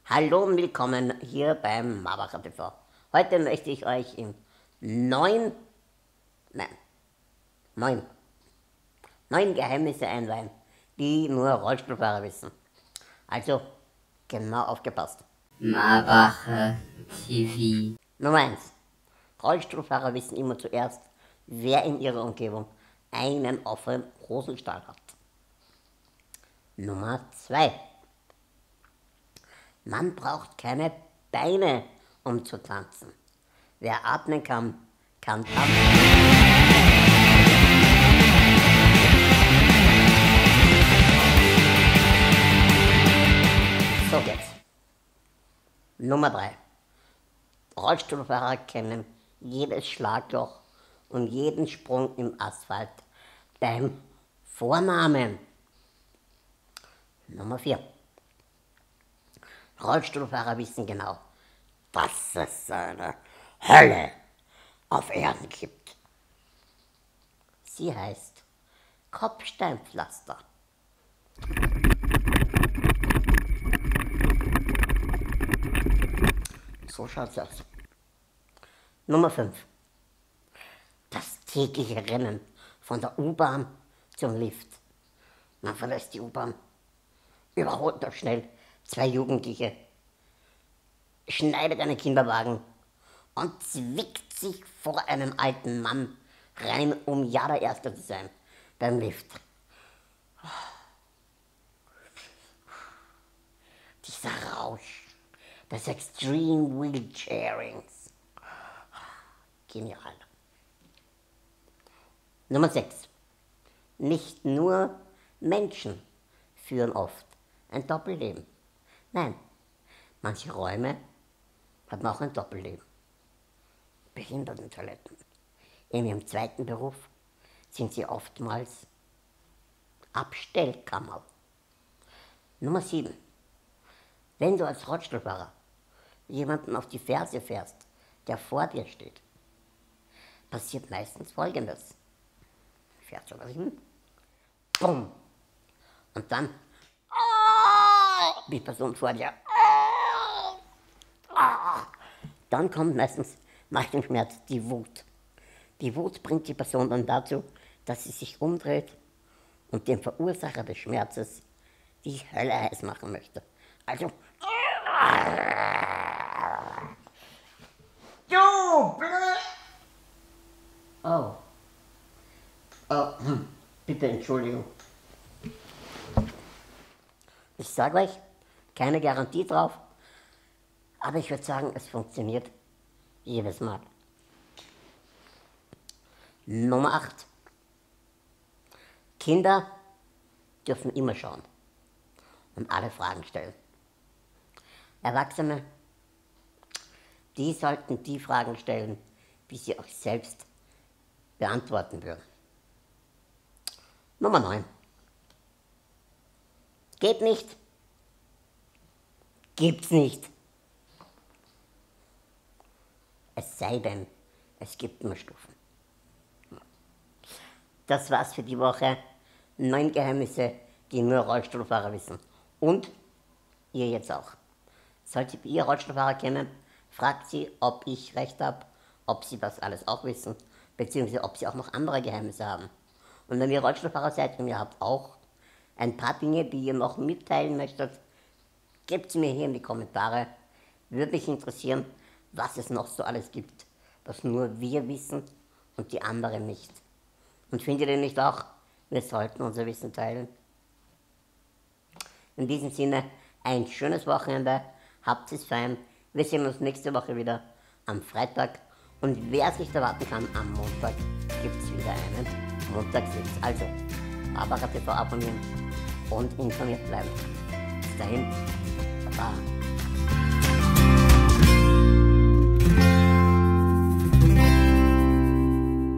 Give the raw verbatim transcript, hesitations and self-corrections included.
Hallo und willkommen hier beim Marbacher T V. Heute möchte ich euch in neun, nein, neun, neun Geheimnisse einweihen, die nur Rollstuhlfahrer wissen. Also genau aufgepasst. Marbacher T V. Nummer eins. Rollstuhlfahrer wissen immer zuerst, wer in ihrer Umgebung einen offenen Hosenstall hat. Nummer zwei. Man braucht keine Beine, um zu tanzen. Wer atmen kann, kann tanzen. So geht's. Nummer drei. Rollstuhlfahrer kennen jedes Schlagloch und jeden Sprung im Asphalt beim Vornamen. Nummer vier. Rollstuhlfahrer wissen genau, dass es eine Hölle auf Erden gibt. Sie heißt Kopfsteinpflaster. So schaut's aus. Nummer fünf. Das tägliche Rennen von der U-Bahn zum Lift. Man verlässt die U-Bahn, überholt noch schnell zwei Jugendliche, schneidet einen Kinderwagen und zwickt sich vor einem alten Mann rein, um ja der Erste zu sein beim Lift. Dieser Rausch des Extreme Wheelchairings. Genial. Nummer sechs. Nicht nur Menschen führen oft ein Doppelleben. Nein, manche Räume haben auch ein Doppelleben. Behindertentoiletten. In ihrem zweiten Beruf sind sie oftmals Abstellkammer. Nummer sieben. Wenn du als Rollstuhlfahrer jemanden auf die Ferse fährst, der vor dir steht, passiert meistens Folgendes. Fährt so hin, bumm, und dann die Person vor dir. Dann kommt meistens nach dem Schmerz die Wut. Die Wut bringt die Person dann dazu, dass sie sich umdreht und dem Verursacher des Schmerzes die Hölle heiß machen möchte. Also, du blöd! Oh. Oh, bitte Entschuldigung. Ich sage euch, keine Garantie drauf, aber ich würde sagen, es funktioniert jedes Mal. Nummer acht. Kinder dürfen immer schauen und alle Fragen stellen. Erwachsene, die sollten die Fragen stellen, die sie auch selbst beantworten würden. Nummer neun. Geht nicht. Gibt's nicht. Es sei denn, es gibt nur Stufen. Das war's für die Woche. Neun Geheimnisse, die nur Rollstuhlfahrer wissen. Und ihr jetzt auch. Solltet ihr Rollstuhlfahrer kennen, fragt sie, ob ich recht habe, ob sie das alles auch wissen, beziehungsweise ob sie auch noch andere Geheimnisse haben. Und wenn ihr Rollstuhlfahrer seid und ihr habt auch ein paar Dinge, die ihr noch mitteilen möchtet, gebt sie mir hier in die Kommentare. Würde mich interessieren, was es noch so alles gibt, was nur wir wissen und die anderen nicht. Und findet ihr nicht auch, wir sollten unser Wissen teilen? In diesem Sinne, ein schönes Wochenende, habt es fein. Wir sehen uns nächste Woche wieder am Freitag. Und wer es nicht erwarten kann, am Montag gibt es wieder einen Montagswitz. Also, Marbacher T V abonnieren und informiert bleiben. Bis dahin, Baba.